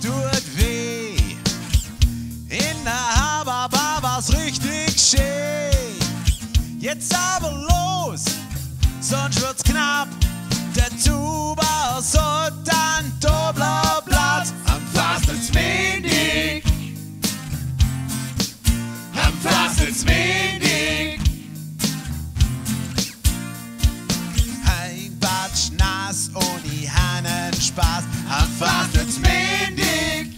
tut weh. In der Haberbar war's richtig schön. Jetzt aber los, sonst wird's knapp. Der Zuber so dann dobler Platz. Am Fasnets Meendig, am Fasnets Meendig. Ein Batsch nass und die Hannen Spaß. Am Fasnets Meendig,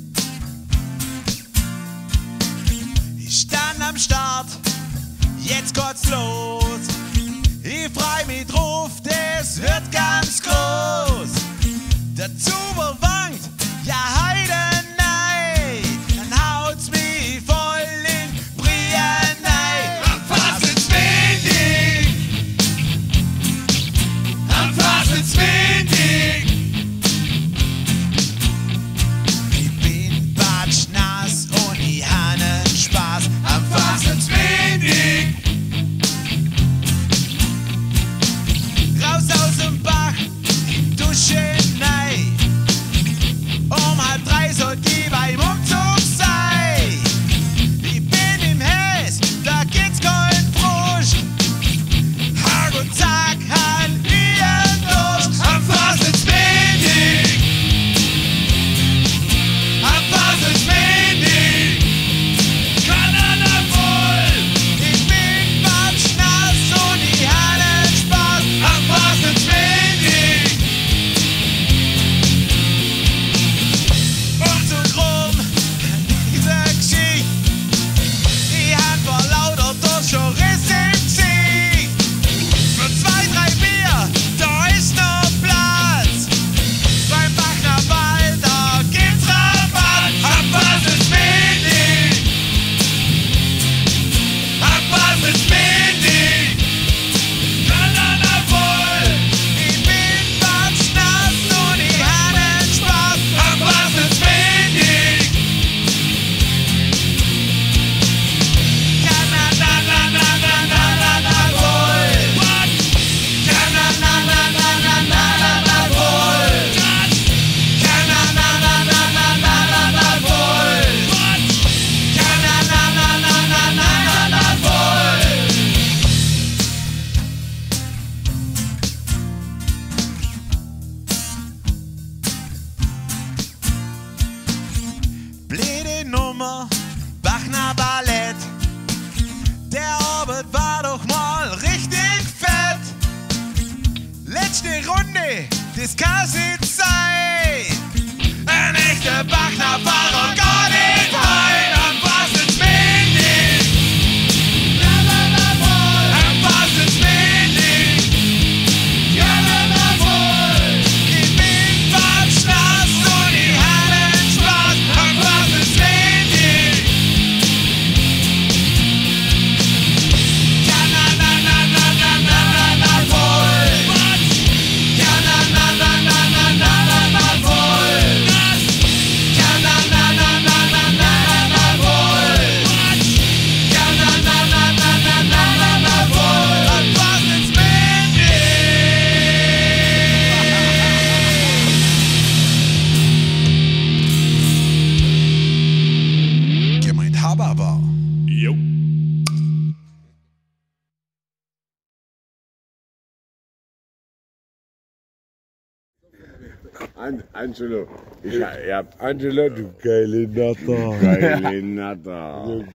Ich stand am Start, jetzt geht's los. Ich freu mich drauf, das wird ganz groß. Der Zuber wankt, ja heide nein, dann haut's mich voll in Brien nein. am Fasnets Meendig, am Fasnets Meendig. Ich bin batschnass und die Hannen Spaß. Am Fasnets Meendig, Raus aus dem Bach, Dusche nein. Um 2:30 soll die beim Umzug sein. Ich bin im Häs, da geht's kein Frust. Hag und Zack, Hand ihren Durst. am Fasnets Meendig, am Fasnets Meendig. Kanada voll, Ich bin batschnass und die Hannen Spaß. am Fasnets Meendig. Umzug rum, diese Geschichte. Die Hand vor lauter Durst schon Riss im Gesicht. Für 2, 3 Bier, da ist noch Platz. Beim Bachner Wald, da gibt's Rabatt. Am Fasnets Meendig, am Fasnets Meendig. Kanada voll, Ich bin batschnass und die Hannen Spaß. am Fasnets Meendig. Kanada voll. Kanada voll. Kanada voll. Kanada voll. Blöde Nummer, Bachner Ballett. Der Abend war doch mal richtig fett. Letzte Runde, das kann's nicht sein. Ein echter Bachner Fahrer gar nicht heim. Am Fasnets Meendig, am Fasnets Meendig. Kanada voll, Ich bin batschnass und die Hannen Spaß. am Fasnets Meendig. Kanada voll. Kanada voll. Gemeint Haberbar. Jo. Angelo, Angelo, du geile Natter. Geile Natter.